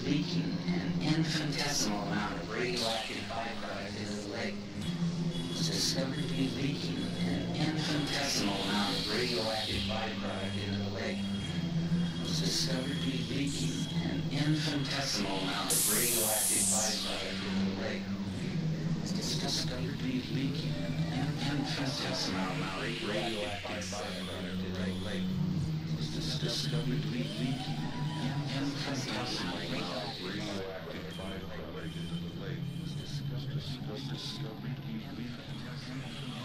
leaking an infinitesimal amount of radioactive byproduct into the lake. Was discovered to be leaking an infinitesimal amount of radioactive byproduct into the lake. Was discovered to be leaking an infinitesimal amount of radioactive byproduct into the lake. Was discovered to be leaking an infinitesimal amount of radioactive byproduct into the lake. Was discovered to be leaking an infinitesimal amount of radioactive byproduct into the lake. Was discovered to be leaking